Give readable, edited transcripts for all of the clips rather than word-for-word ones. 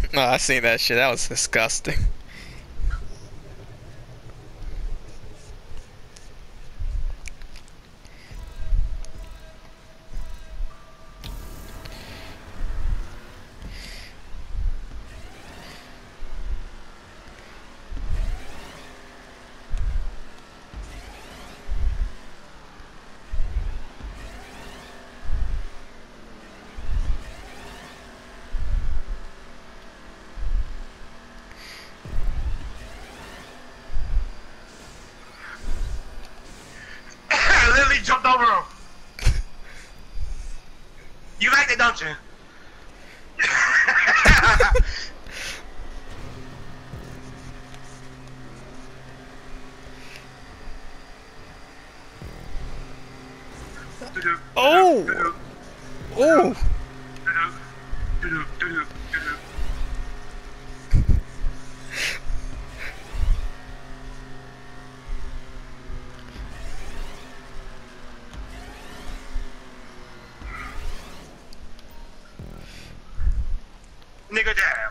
No, I seen that shit. That was disgusting. I literally jumped over him. You like that, don't you? Oh! Oh! Nigga damn.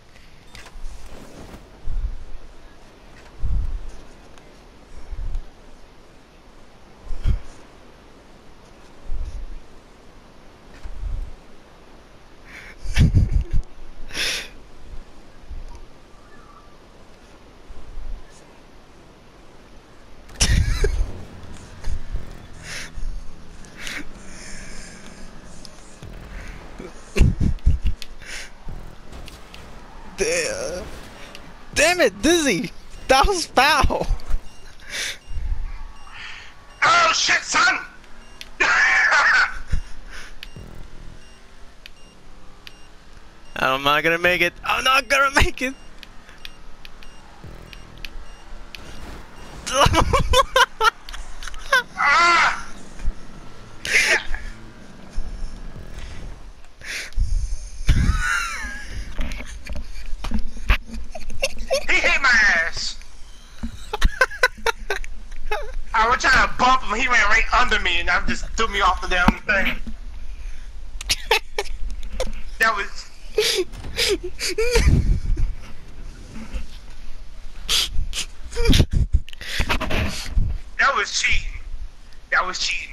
Damn it, Dizzy! That was foul! Oh shit, son! I'm not gonna make it. I'm not gonna make it! Ah! He hit my ass. I was trying to bump him, he ran right under me and that just threw me off the damn thing. That was... That was cheating. That was cheating.